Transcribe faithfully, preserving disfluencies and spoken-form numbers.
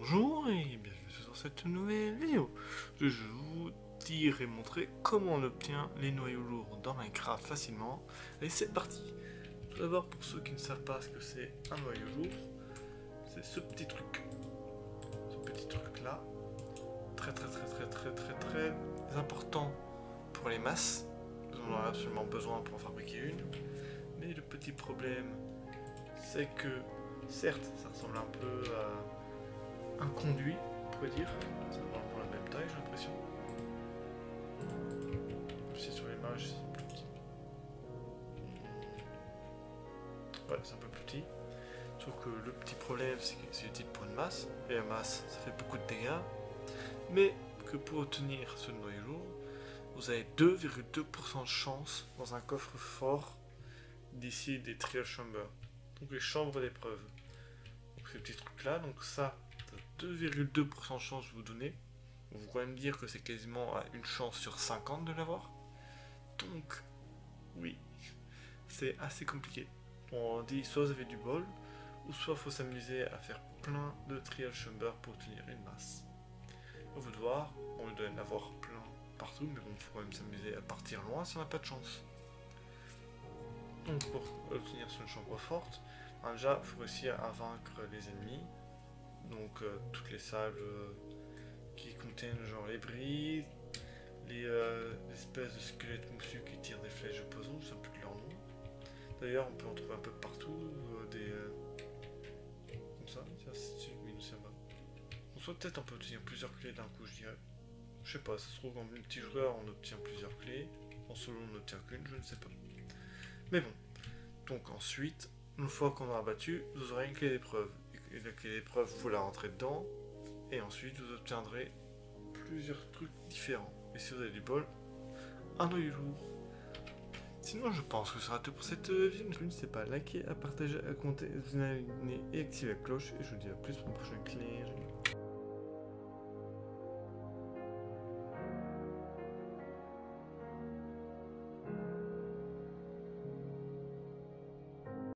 Bonjour et bienvenue dans cette nouvelle vidéo. Je vais vous dire et montrer comment on obtient les noyaux lourds dans Minecraft facilement. Allez, c'est parti. Tout d'abord, pour ceux qui ne savent pas ce que c'est un noyau lourd, c'est ce petit truc. Ce petit truc là. Très très très très très très très important pour les masses. On en a absolument besoin pour en fabriquer une. Mais le petit problème, c'est que certes, ça ressemble un peu à un conduit, on pourrait dire. C'est vraiment la même taille, j'ai l'impression. Si sur l'image, c'est plus petit. Ouais, c'est un peu plus petit. Sauf que le petit problème, c'est que c'est utile pour une masse. Et la masse, ça fait beaucoup de dégâts. Mais que pour obtenir ce noyau lourd, vous avez deux virgule deux pour cent de chance dans un coffre-fort d'ici des trial chambers. Donc les chambres d'épreuve. Donc ces petits trucs là, donc ça, deux virgule deux pour cent de chance de vous donner. Vous pouvez me dire que c'est quasiment à une chance sur cinquante de l'avoir. Donc, oui, c'est assez compliqué. On dit soit vous avez du bol, ou soit il faut s'amuser à faire plein de trial chambers pour obtenir une masse. À vous de voir, on doit en avoir plein partout, mais bon, il faut quand même s'amuser à partir loin si on n'a pas de chance. Donc pour obtenir sur une chambre forte, ben déjà il faut réussir à vaincre les ennemis. Donc euh, toutes les salles euh, qui contiennent genre les bris, les euh, espèces de squelettes moussus qui tirent des flèches de poison, je ne sais plus de leur nom. D'ailleurs on peut en trouver un peu partout, euh, des... Euh, comme ça, tiens, c'est oui, nous sommes on soit peut-être on peut obtenir plusieurs clés d'un coup, je dirais. Je sais pas, ça se trouve en multijoueur on obtient plusieurs clés, en solo on n'obtient qu'une, je ne sais pas. Mais bon, donc ensuite, une fois qu'on aura battu, vous aurez une clé d'épreuve. Et la clé d'épreuve, vous la rentrez dedans, et ensuite vous obtiendrez plusieurs trucs différents. Et si vous avez du bol, un noyau lourd. Sinon, je pense que ce sera tout pour cette vidéo. N'hésitez pas à liker, à partager, à commenter, à vous abonner et activer la cloche. Et je vous dis à plus pour une prochaine clé.